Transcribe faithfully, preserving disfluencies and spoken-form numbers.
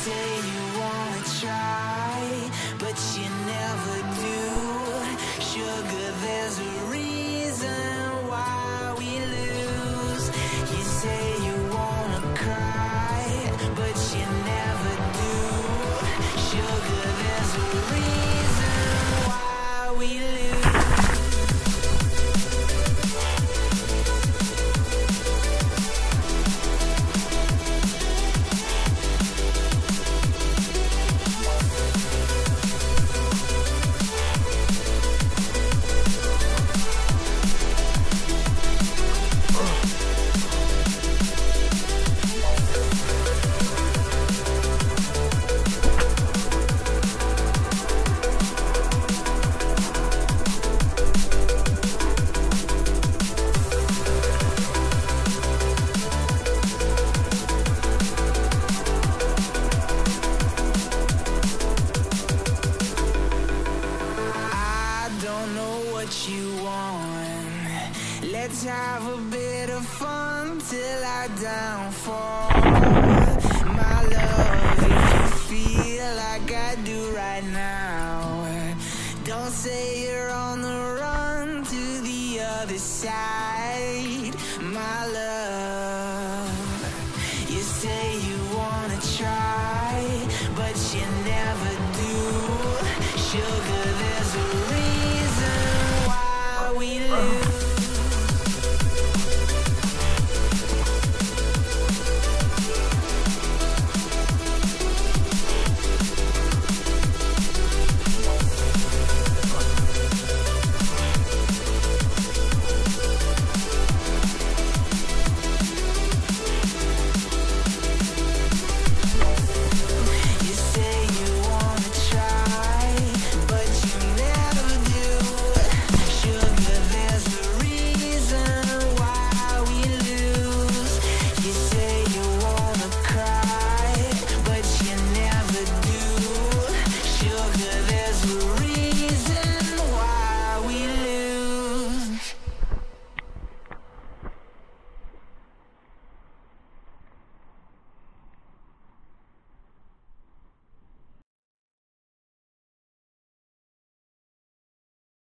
say you wanna try, but you never do. Sugar, there's a reason why we lose. You say you wanna cry, but you never do. Sugar, there's a reason why we lose. You want. Let's have a bit of fun till I downfall. My love, if you feel like I do right now, don't say you're on the run to the other side. My love, you say you wanna try, but you never